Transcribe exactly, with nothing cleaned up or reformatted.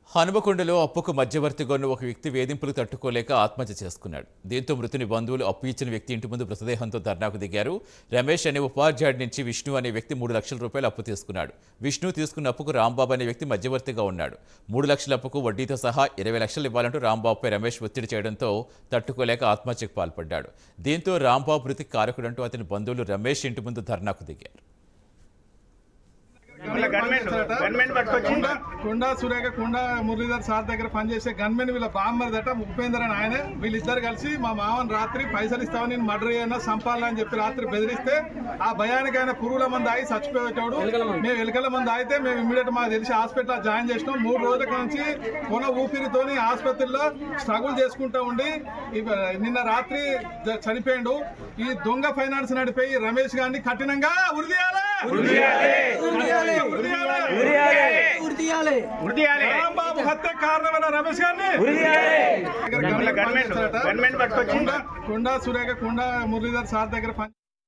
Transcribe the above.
హనుమకొండలో అప్పుకు మధ్యవర్తిగా ఉన్న ఒక వ్యక్తి వేధింపులు తట్టుకోలేక ఆత్మహత్య చేసుకున్నాడు. దీంతో మృతుని బంధువులు అప్పు ఇచ్చిన వ్యక్తి ఇంటి ముందు మృతదేహంతో ధర్నాకు దిగారు. రమేష్ అనే ఉపాధ్యాయుడి నుంచి విష్ణు అనే వ్యక్తి మూడు లక్షల రూపాయలు అప్పు తీసుకున్నాడు. విష్ణు తీసుకున్న అప్పుకు రాంబాబు అనే వ్యక్తి మధ్యవర్తిగా ఉన్నాడు. మూడు లక్షల అప్పుకు వడ్డీతో సహా ఇరవై లక్షలు ఇవ్వాలంటూ రాంబాబుపై రమేష్ ఒత్తిడి చేయడంతో తట్టుకోలేక ఆత్మహత్యకు పాల్పడ్డాడు. దీంతో రాంబాబు మృతికి కారకుడంటూ అతని బంధువులు రమేష్ ఇంటి ముందు ధర్నాకు దిగారు. కొండా సురేఖ కొండా మురళీధర్ సార్ దగ్గర పనిచేసే గన్మెన్ వీళ్ళ బామ్మరిదట ఉపేందర్ అని ఆయన వీళ్ళిద్దరు కలిసి మా మామని రాత్రి పైసలు ఇస్తామని నేను మర్డర్ అయినా సంపాలని చెప్పి రాత్రి బెదిరిస్తే ఆ భయానికి ఆయన పురుగుల మంది ఆగి చచ్చిపోయేటాడు. మేము ఎలుకల మంది అయితే మేము ఇమీడియట్ మాకు తెలిసి హాస్పిటల్ జాయిన్ చేసినాం. మూడు రోజుల నుంచి కొన ఊపిరితోని ఆసుపత్రిలో స్ట్రగుల్ చేసుకుంటూ ఉండి నిన్న రాత్రి చనిపోయాడు. ఈ దొంగ ఫైనాన్స్ నడిపోయి రమేష్ గారిని కఠినంగా ఉరిదీయాలి. రాంబాబు హత్య కారణమైన రమేష్ గారిని కొండా సురేఖ కొండా మురళీధర్ సార్ దగ్గర